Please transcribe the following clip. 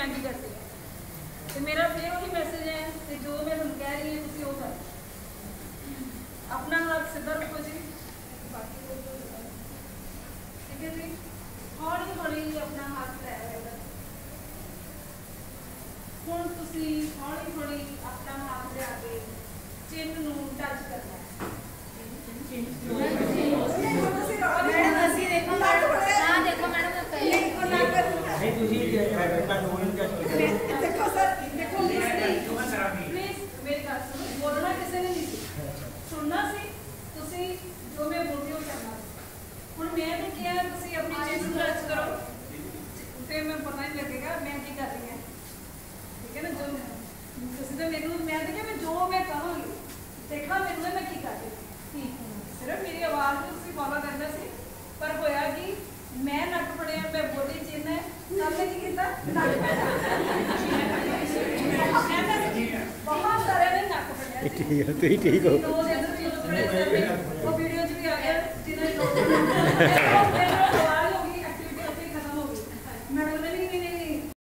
मैं भी करती हूँ। तो मेरा फिर वही मैसेज है कि जो मैं तुम कह रही है तुम वो कर, अपना हाथ सीधा रखो जी, ठीक है जी। हौली हौली अपना हाथ लै लेगा। हुण तुसी हौली हौली अपना हाथ लिया के चिन्ह नूं टच करना है। बोलना किसी ने नहीं सुनना सी, तुसी जो मैं बोलती हूँ करना। हुण मैं तो क्या तुसी अपनी चीज टच करो, फिर मैं पता नहीं लगेगा मैं की कर रही है, ठीक है ना। जो तुसी तो मेनू मैं तो क्या मैं जो मैं कहूँगी देखा मेनू मैं की कर रही ठीक, सिर्फ मेरी आवाज़ को तुसी फॉलो करना सी। पर होया कि मैं नक फड़िया मैं बोली चिन्ह है सबने की किया नक बहुत सारे ने नक फड़िया ठीक हो वो वीडियो च भी आ गया जिन्हें